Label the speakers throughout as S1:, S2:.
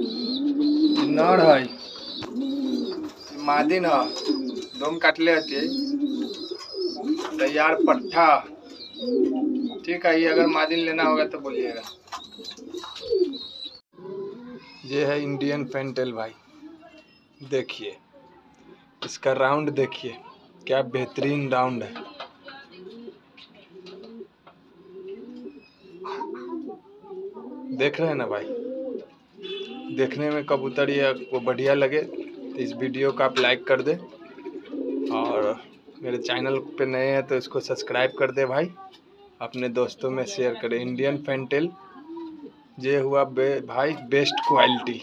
S1: नर है मादी न दम काटले हती तैयार पट्ठा। ठीक है, ये अगर मादिन लेना होगा तो बोलिएगा। ये है इंडियन फैंटेल भाई, देखिए इसका राउंड देखिए, क्या बेहतरीन राउंड है। देख रहे हैं ना भाई, देखने में कबूतर ये आपको बढ़िया लगे तो इस वीडियो को आप लाइक कर दे, और मेरे चैनल पे नए हैं तो इसको सब्सक्राइब कर दे भाई, अपने दोस्तों में शेयर करें। इंडियन फैंटेल ये हुआ भाई बेस्ट क्वालिटी।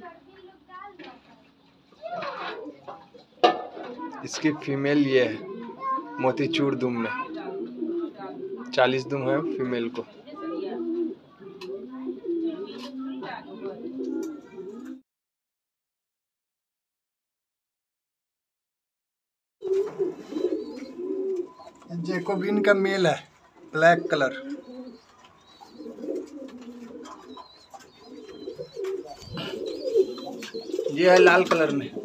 S1: इसकी फीमेल ये है मोतीचूर दुम में, 40 दुम है फीमेल को। जैकोबिन का मेल है, ब्लैक कलर। ये है लाल कलर में।